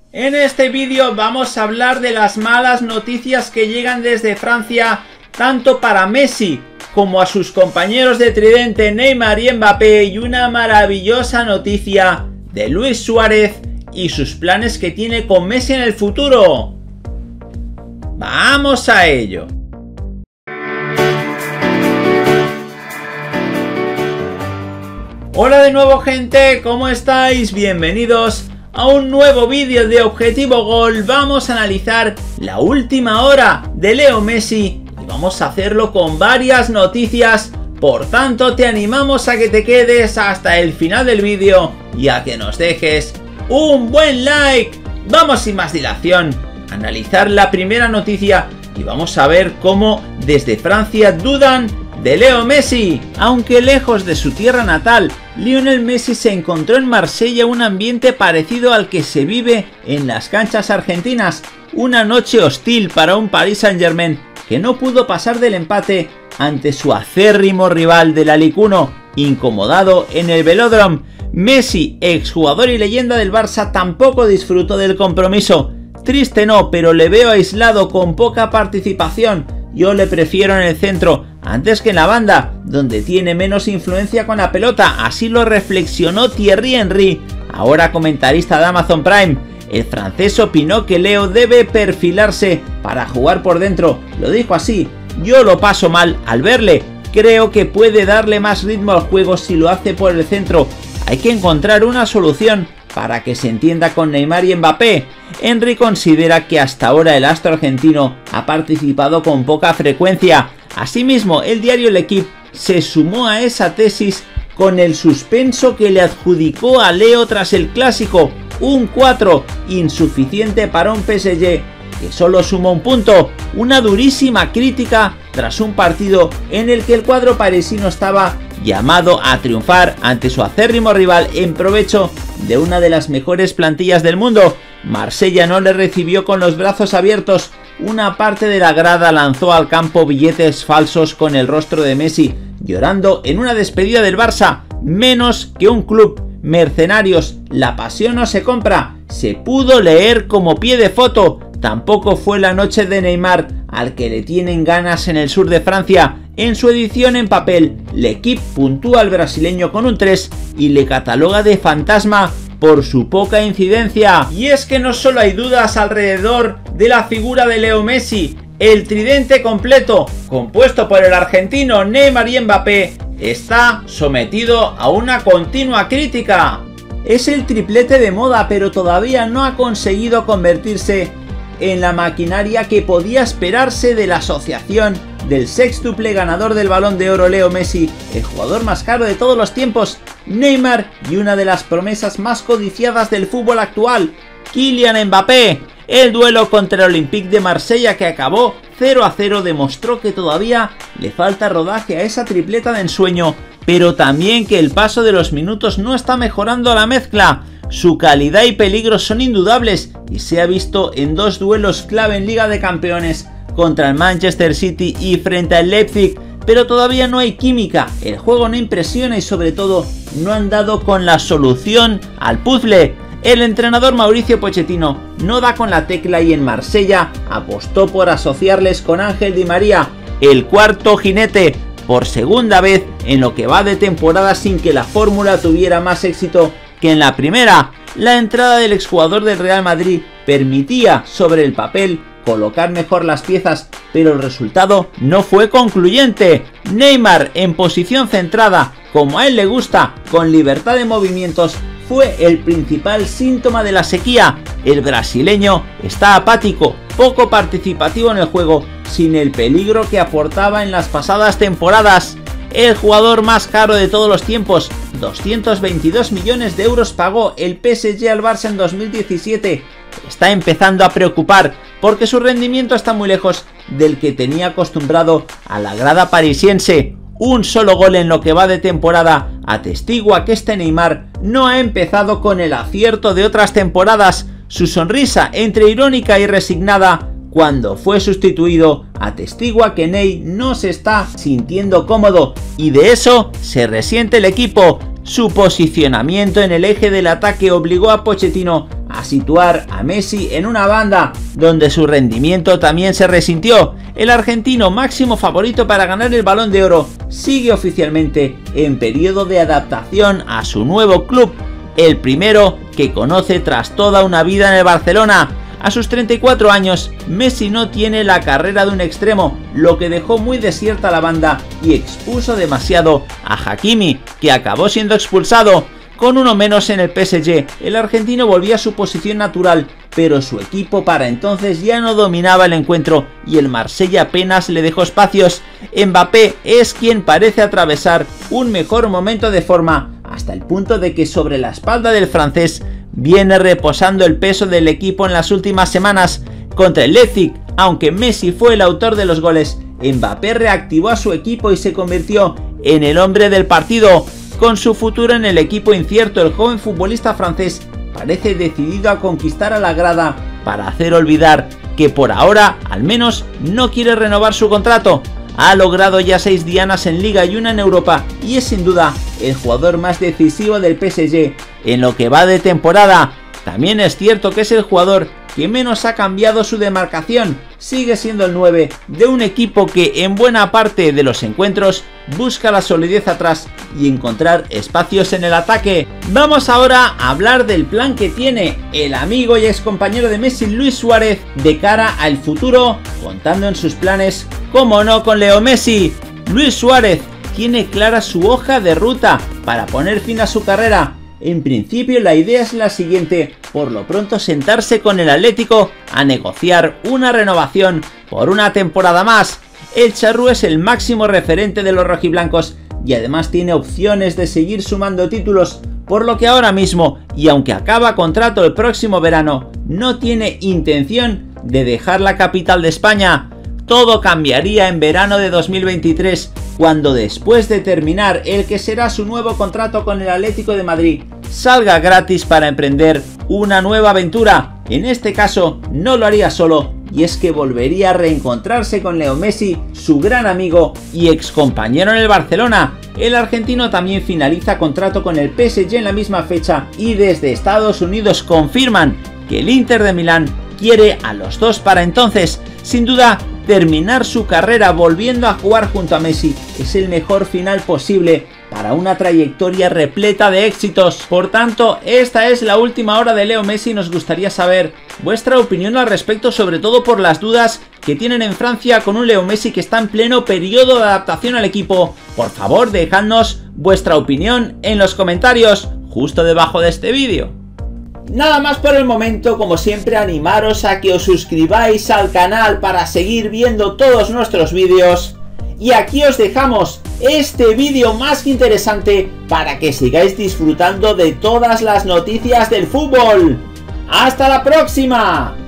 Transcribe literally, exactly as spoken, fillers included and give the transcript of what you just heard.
En este vídeo vamos a hablar de las malas noticias que llegan desde Francia, tanto para Messi como a sus compañeros de tridente Neymar y Mbappé, y una maravillosa noticia de Luis Suárez y sus planes que tiene con Messi en el futuro. ¡Vamos a ello! Hola de nuevo, gente, ¿cómo estáis? Bienvenidos a un nuevo vídeo de Objetivo Gol. Vamos a analizar la última hora de Leo Messi y vamos a hacerlo con varias noticias. Por tanto, te animamos a que te quedes hasta el final del vídeo y a que nos dejes un buen like. Vamos sin más dilación a analizar la primera noticia y vamos a ver cómo desde Francia dudan de Leo Messi. Aunque lejos de su tierra natal, Lionel Messi se encontró en Marsella un ambiente parecido al que se vive en las canchas argentinas. Una noche hostil para un Paris Saint-Germain que no pudo pasar del empate ante su acérrimo rival del Alicuno, incomodado en el Velódromo. Messi, exjugador y leyenda del Barça, tampoco disfrutó del compromiso. Triste no, pero le veo aislado con poca participación. Yo le prefiero en el centro antes que en la banda, donde tiene menos influencia con la pelota. Así lo reflexionó Thierry Henry, ahora comentarista de Amazon Prime. El francés opinó que Leo debe perfilarse para jugar por dentro. Lo dijo así: yo lo paso mal al verle. Creo que puede darle más ritmo al juego si lo hace por el centro. Hay que encontrar una solución para que se entienda con Neymar y Mbappé. Henry considera que hasta ahora el astro argentino ha participado con poca frecuencia. Asimismo, el diario L'Equipe se sumó a esa tesis con el suspenso que le adjudicó a Leo tras el clásico, un cuatro, insuficiente para un P S G que solo sumó un punto. Una durísima crítica tras un partido en el que el cuadro parisino estaba llamado a triunfar ante su acérrimo rival en provecho de una de las mejores plantillas del mundo. Marsella no le recibió con los brazos abiertos. Una parte de la grada lanzó al campo billetes falsos con el rostro de Messi, llorando en una despedida del Barça. Menos que un club. Mercenarios, la pasión no se compra. Se pudo leer como pie de foto. Tampoco fue la noche de Neymar, al que le tienen ganas en el sur de Francia. En su edición en papel, L'Equipe puntúa al brasileño con un tres y le cataloga de fantasma por su poca incidencia. Y es que no solo hay dudas alrededor de la figura de Leo Messi. El tridente completo, compuesto por el argentino Neymar y Mbappé, está sometido a una continua crítica. Es el triplete de moda, pero todavía no ha conseguido convertirse en la maquinaria que podía esperarse de la asociación del sextuple ganador del Balón de Oro Leo Messi, el jugador más caro de todos los tiempos, Neymar, y una de las promesas más codiciadas del fútbol actual, Kylian Mbappé. El duelo contra el Olympique de Marsella, que acabó cero a cero, demostró que todavía le falta rodaje a esa tripleta de ensueño, pero también que el paso de los minutos no está mejorando la mezcla. Su calidad y peligro son indudables y se ha visto en dos duelos clave en Liga de Campeones, contra el Manchester City y frente al Leipzig, pero todavía no hay química, el juego no impresiona y sobre todo no han dado con la solución al puzzle. El entrenador Mauricio Pochettino no da con la tecla y en Marsella apostó por asociarles con Ángel Di María, el cuarto jinete, por segunda vez en lo que va de temporada sin que la fórmula tuviera más éxito que en la primera. La entrada del exjugador del Real Madrid permitía sobre el papel colocar mejor las piezas, pero el resultado no fue concluyente. Neymar, en posición centrada, como a él le gusta, con libertad de movimientos, fue el principal síntoma de la sequía. El brasileño está apático, poco participativo en el juego, sin el peligro que aportaba en las pasadas temporadas. El jugador más caro de todos los tiempos, doscientos veintidós millones de euros pagó el P S G al Barça en dos mil diecisiete. Está empezando a preocupar porque su rendimiento está muy lejos del que tenía acostumbrado a la grada parisiense. Un solo gol en lo que va de temporada atestigua que este Neymar no ha empezado con el acierto de otras temporadas. Su sonrisa, entre irónica y resignada, cuando fue sustituido, atestigua que Ney no se está sintiendo cómodo, y de eso se resiente el equipo. Su posicionamiento en el eje del ataque obligó a Pochettino a situar a Messi en una banda, donde su rendimiento también se resintió. El argentino, máximo favorito para ganar el Balón de Oro, sigue oficialmente en periodo de adaptación a su nuevo club, el primero que conoce tras toda una vida en el Barcelona. A sus treinta y cuatro años, Messi no tiene la carrera de un extremo, lo que dejó muy desierta la banda y expuso demasiado a Hakimi, que acabó siendo expulsado. Con uno menos en el P S G, el argentino volvía a su posición natural, pero su equipo para entonces ya no dominaba el encuentro y el Marsella apenas le dejó espacios. Mbappé es quien parece atravesar un mejor momento de forma, hasta el punto de que sobre la espalda del francés viene reposando el peso del equipo en las últimas semanas. Contra el Leipzig, aunque Messi fue el autor de los goles, Mbappé reactivó a su equipo y se convirtió en el hombre del partido. Con su futuro en el equipo incierto, el joven futbolista francés parece decidido a conquistar a la grada para hacer olvidar que por ahora, al menos, no quiere renovar su contrato. Ha logrado ya seis dianas en Liga y una en Europa y es sin duda el jugador más decisivo del P S G en lo que va de temporada. También es cierto que es el jugador que menos ha cambiado su demarcación. Sigue siendo el nueve de un equipo que en buena parte de los encuentros busca la solidez atrás y encontrar espacios en el ataque. Vamos ahora a hablar del plan que tiene el amigo y ex compañero de Messi, Luis Suárez, de cara al futuro, contando en sus planes, como no, con Leo Messi. Luis Suárez tiene clara su hoja de ruta para poner fin a su carrera. En principio la idea es la siguiente: por lo pronto sentarse con el Atlético a negociar una renovación por una temporada más. El charrúa es el máximo referente de los rojiblancos y además tiene opciones de seguir sumando títulos, por lo que ahora mismo, y aunque acaba contrato el próximo verano, no tiene intención de dejar la capital de España. Todo cambiaría en verano de dos mil veintitrés, cuando después de terminar el que será su nuevo contrato con el Atlético de Madrid, salga gratis para emprender una nueva aventura. En este caso no lo haría solo, y es que volvería a reencontrarse con Leo Messi, su gran amigo y ex compañero en el Barcelona. El argentino también finaliza contrato con el P S G en la misma fecha y desde Estados Unidos confirman que el Inter de Milán quiere a los dos para entonces. Sin duda, terminar su carrera volviendo a jugar junto a Messi es el mejor final posible para una trayectoria repleta de éxitos. Por tanto, esta es la última hora de Leo Messi. Nos gustaría saber vuestra opinión al respecto, sobre todo por las dudas que tienen en Francia con un Leo Messi que está en pleno periodo de adaptación al equipo. Por favor, dejadnos vuestra opinión en los comentarios justo debajo de este vídeo. Nada más por el momento. Como siempre, animaros a que os suscribáis al canal para seguir viendo todos nuestros vídeos. Y aquí os dejamos este vídeo más que interesante para que sigáis disfrutando de todas las noticias del fútbol. ¡Hasta la próxima!